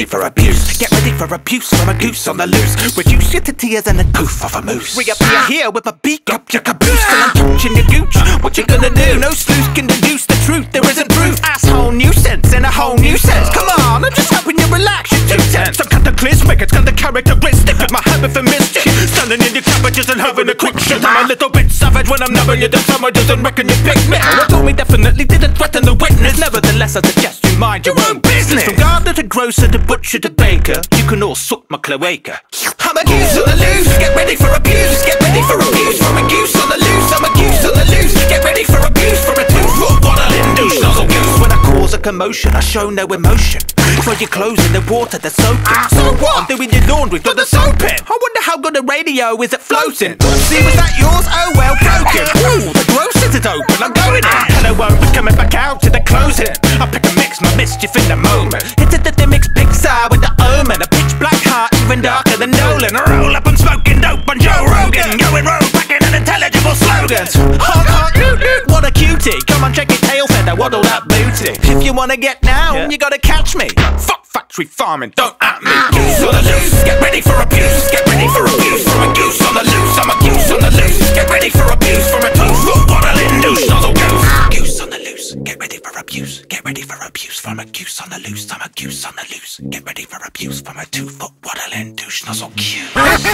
for abuse. Get ready for abuse from a goose on the loose. Reduce you to tears and a goof of a moose. Reappear here with a beak up your caboose, and I'm touching your gooch. What you gonna do? No sleuth can deduce the truth. There isn't proof. Asshole nuisance in a whole new sense. Come on, I'm just helping you relax. You're too tense. I'm cataclysmic. It's got the characteristic of my habit for mischief. Standing in your cabbages and having a quick shit. I'm a little bit savage when I'm nubbing you. The summer doesn't reckon you pick me. What told me definitely didn't threaten the witness. Nevertheless, I suggest you mind your own business. From gardener to grocer to butcher to baker, you can all suck my cloaca. I'm a goose on the loose. Get ready for abuse. Get ready for abuse from a goose on the loose. I'm a goose on the loose. Get ready for abuse from a 2-foot waddling douche nozzle goose. When I cause a commotion, I show no emotion. Throw your clothes in the water, they're soaking. So what? I'm doing your laundry, got the soap in. I wonder how good a radio is at floating. See, was that yours? Oh well, broken. Ooh, the grocer's is open, I'm going in. And I won't be coming back out to the closing. I pick a mix, my mischief in the moment. Hit it the mix Pixar with the omen. A pitch black heart, even darker than Nolan. Roll up, I'm smoking dope on Joe Rogan. Going road, packing unintelligible slogans. Honk, honk, doot, doot, what a cutie. Come on, check your tail feather, waddle that booty. If you wanna get down, you gotta catch me. Fuck factory farming, don't at me. Goose on the loose, get ready for abuse. Get ready for abuse from a goose on the loose. I'm a goose on the loose. Get ready for abuse from a 2-foot waddling douche nozzle goose. Goose on the loose, get ready for abuse. Get ready for abuse from a goose on the loose. I'm a goose on the loose. Get ready for abuse from a 2-foot waddling douche nozzle goose.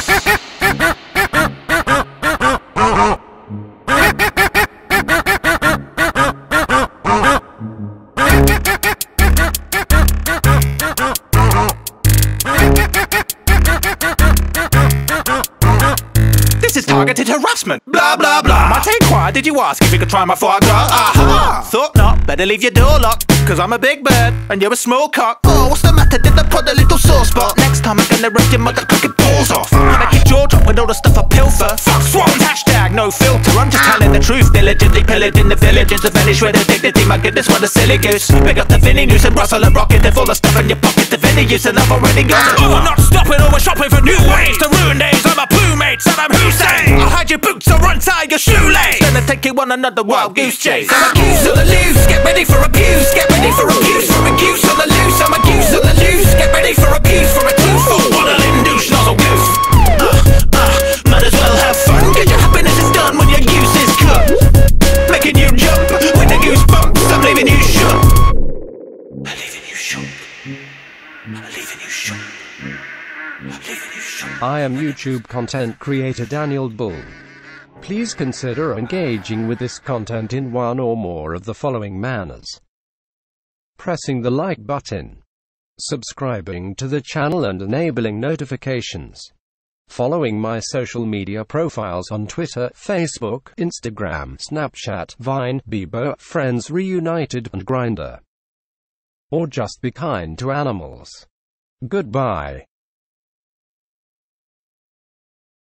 This is targeted harassment. Blah blah blah. My take why did you ask if you could try my foie gras? Aha! Thought not. Better leave your door locked. Cause I'm a big bird and you're a small cock. Oh, what's the matter? Did I put a little sore spot? Next time I'm gonna rip your mother cooking balls off. And I get jaw drop with all the stuff I pilfer. Fuck swans, hashtag no filter. I'm just telling the truth. Diligently pillaging the villages of any shred of dignity. My goodness, what a silly goose. Pick up the Vinny news and rustle and rocket. They're full of stuff in your pocket. The Vinny use and I've already got it. Oh, I'm not stopping, always shopping for new ways to ruin days. I'm a poo mate, Saddam Hussein. I'll hide your boots or untie your shoelace. Gonna take you on another wild goose chase. I'm a goose on the loose. Get ready for abuse. Get ready for abuse from a goose on the loose. I'm a goose on the loose. Get ready for abuse from a 2-foot waddling douche nozzle goose. Might as well have fun. Get your happiness is done when your goose is cooked. Making you jump with the goosebumps. I'm leaving you shook. I'm leaving you shook. I'm leaving you shook. I'm leaving you shook. I am YouTube content creator Daniel Bull. Please consider engaging with this content in one or more of the following manners: pressing the like button, subscribing to the channel and enabling notifications, following my social media profiles on Twitter, Facebook, Instagram, Snapchat, Vine, Bebo, Friends Reunited and Grindr. Or just be kind to animals. Goodbye.